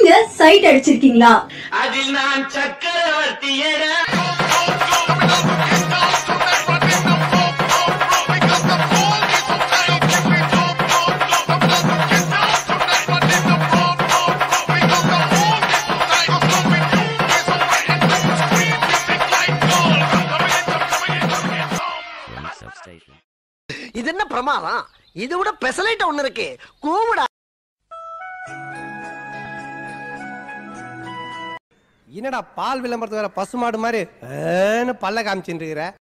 நீங்க சைட் அடிச்சிருக்கீங்களா? அதில் நான் சக்கரவர்த்தியடா. இது என்ன பிரமாதம்? இது விட பெசலைட் ஒண்ணு இருக்கு. கூவுடா. என்னடா பால் விளம்பரத்து வேற பசுமாடு மாதிரி பல்ல காமிச்சுட்டு இருக்கிற?